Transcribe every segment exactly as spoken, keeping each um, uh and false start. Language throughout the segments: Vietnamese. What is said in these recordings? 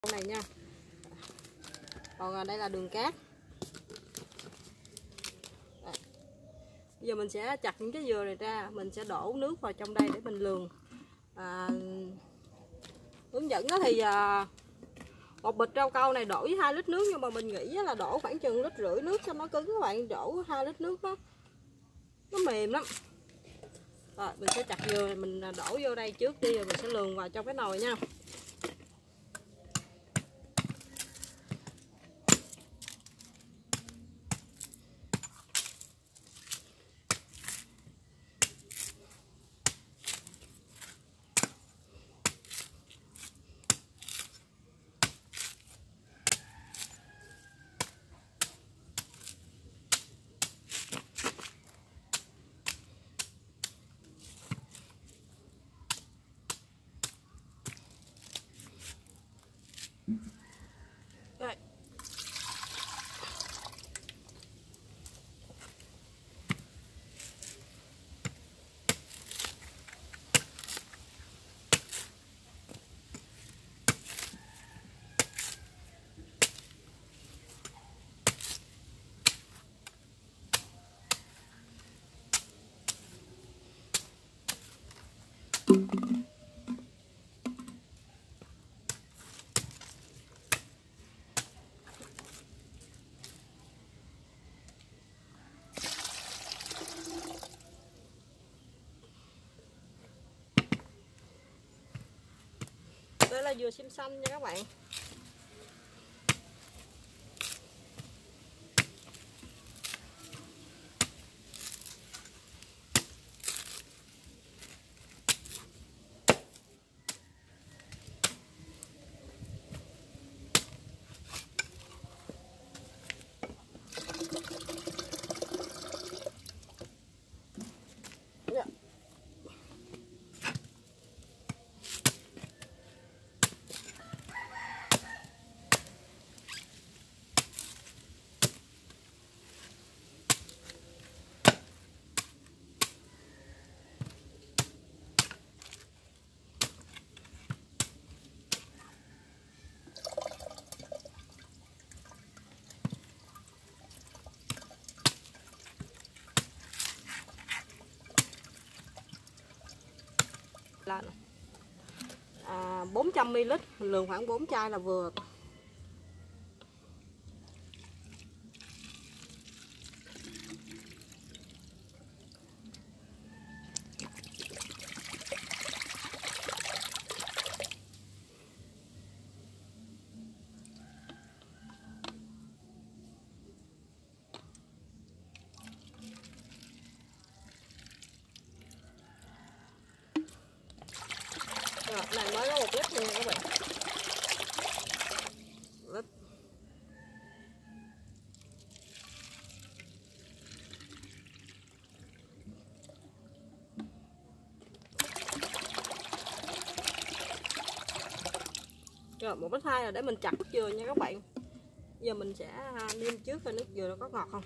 này nha. Còn đây là đường cát. Đây. Bây giờ mình sẽ chặt những cái dừa này ra, mình sẽ đổ nước vào trong đây để mình lường. À, hướng dẫn đó thì à, một bịch rau câu này đổ với hai lít nước, nhưng mà mình nghĩ là đổ khoảng chừng lít rưỡi nước cho nó cứng các bạn, đổ hai lít nước đó nó mềm lắm. Rồi mình sẽ chặt dừa, mình đổ vô đây trước đi rồi mình sẽ lường vào trong cái nồi nha. Đây. Đây là dừa sim xanh nha các bạn. Là à, bốn trăm mi li lít, lượng khoảng bốn chai là vừa. Rồi, này mới có một lít luôn các bạn. Lít. Rồi, một lít hai là để mình chặt nước dừa nha các bạn. Giờ mình sẽ nêm trước coi nước dừa nó có ngọt không.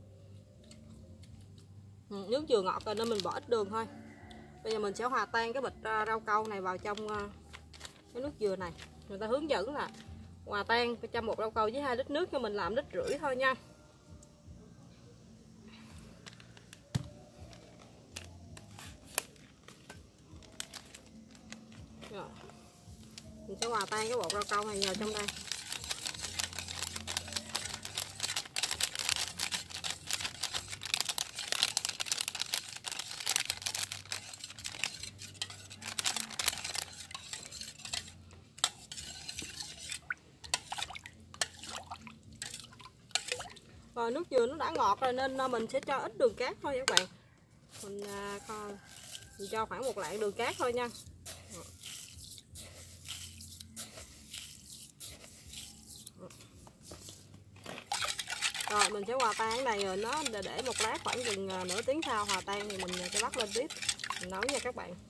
Ừ, nước dừa ngọt rồi nên mình bỏ ít đường thôi. Bây giờ mình sẽ hòa tan cái bịch rau câu này vào trong cái nước dừa này. Người ta hướng dẫn là hòa tan trong một rau câu với hai lít nước, cho mình làm lít rưỡi thôi nha. Rồi. Mình sẽ hòa tan cái bột rau câu này vào trong đây. Rồi nước dừa nó đã ngọt rồi nên mình sẽ cho ít đường cát thôi các bạn. Mình, à, mình cho khoảng một lạng đường cát thôi nha. Rồi mình sẽ hòa tan cái này rồi nó để, để một lát khoảng chừng nửa tiếng sau hòa tan thì mình sẽ bắt lên tiếp mình nấu nha các bạn.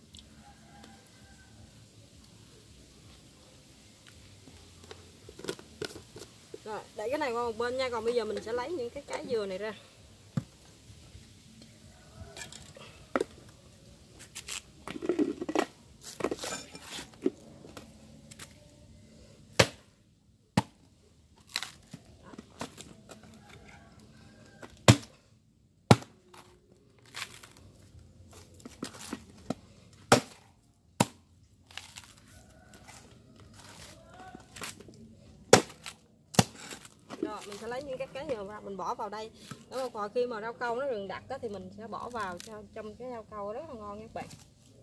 Rồi để cái này qua một bên nha, còn bây giờ mình sẽ lấy những cái trái dừa này ra. mình sẽ lấy những cái cái dừa ra mình bỏ vào đây. Đó, còn khi mà rau câu nó rừng đặc đó, thì mình sẽ bỏ vào cho trong cái rau câu rất là ngon các bạn.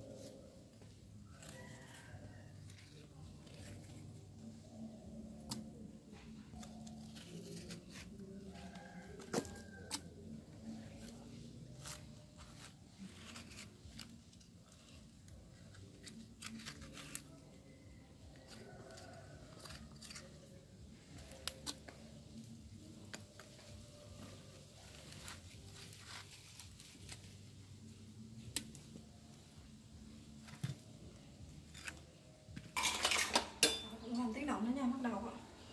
Tiếng động nữa nha, bắt đầu.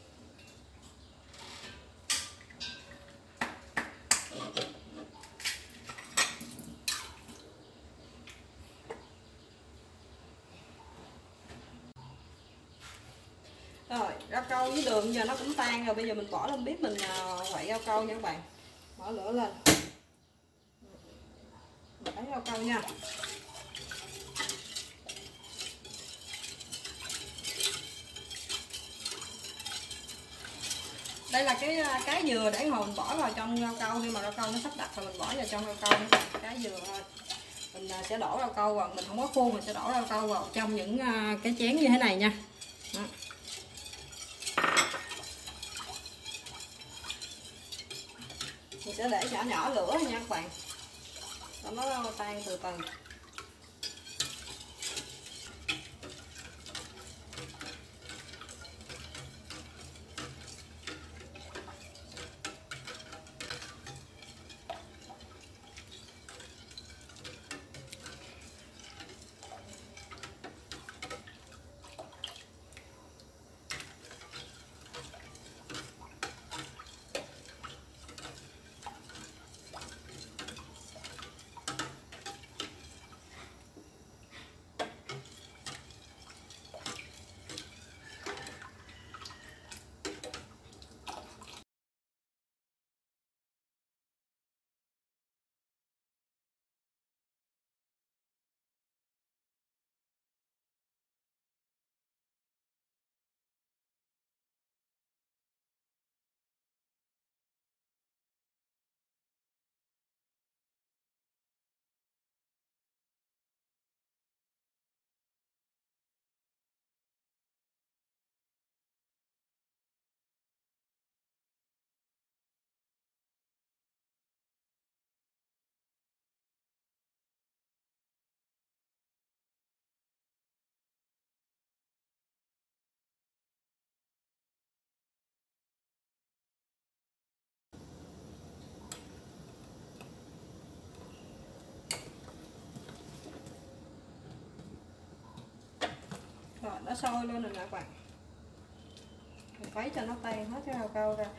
Rồi, rau câu với đường giờ nó cũng tan rồi, bây giờ mình bỏ lên bếp mình quậy rau câu nha các bạn. Mở lửa lên. Mình lấy rau câu nha. Đây là cái cái dừa để hồi mình bỏ vào trong rau câu, khi mà rau câu nó sắp đặt rồi mình bỏ vào trong rau câu, cái dừa thôi. Mình sẽ đổ rau câu vào, mình không có khô, mình sẽ đổ rau câu vào trong những cái chén như thế này nha. Đó. Mình sẽ để nhỏ nhỏ lửa nha các bạn, cho nó tan từ từ. Rồi nó sôi lên rồi nè các bạn, mình khuấy cho nó tan hết cái rau câu ra.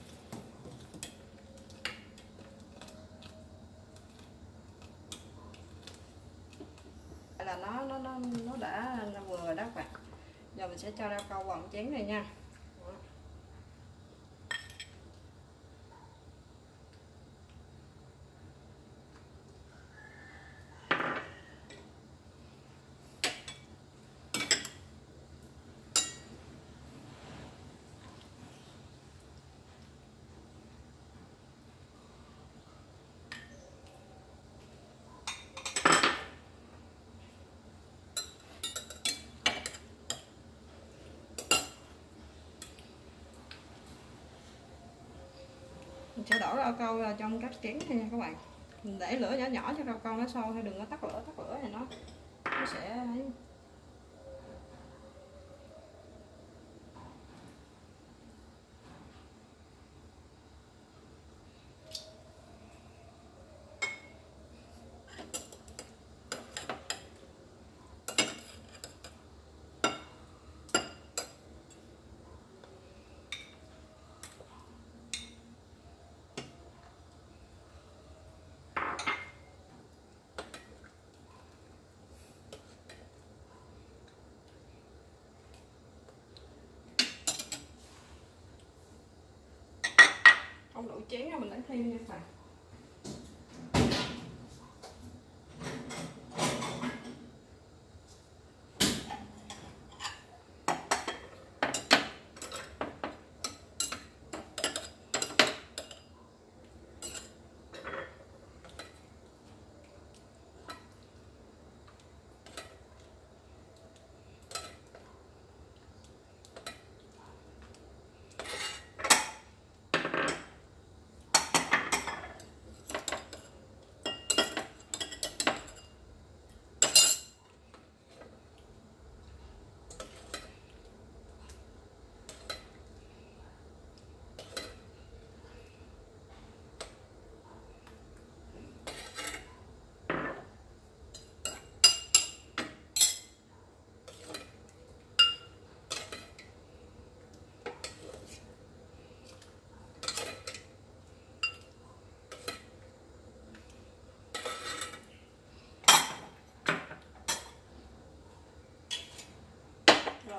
Là nó nó nó nó đã nó vừa rồi đó các bạn. Giờ mình sẽ cho rau câu vào chén này nha. Mình sẽ đổ rau câu vào trong các chén này nha các bạn. Mình để lửa nhỏ nhỏ cho rau câu nó sôi thôi, đừng có tắt lửa, tắt lửa thì nó nó sẽ không đủ chén rồi mình lấy thêm nha các bạn.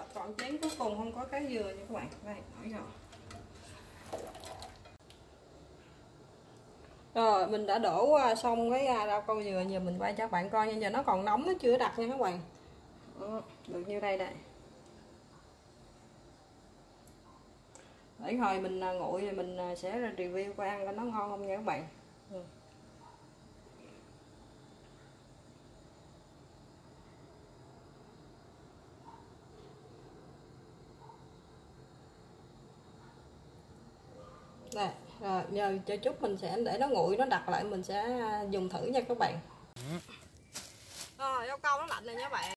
còn chén cuối cùng không có cái dừa nha các bạn. Đây, hỏi rồi. Rồi mình đã đổ xong cái rau câu dừa, giờ mình quay cho các bạn coi nha. Giờ nó còn nóng, nó chưa đặt nha các bạn. Đó, được như đây đây. Để hồi mình nguội rồi mình sẽ review coi ăn coi nó ngon không nha các bạn. Ừ. Đây, rồi giờ cho chút mình sẽ để nó nguội, nó đặt lại mình sẽ dùng thử nha các bạn. Rồi rau câu nó lạnh rồi nha các bạn.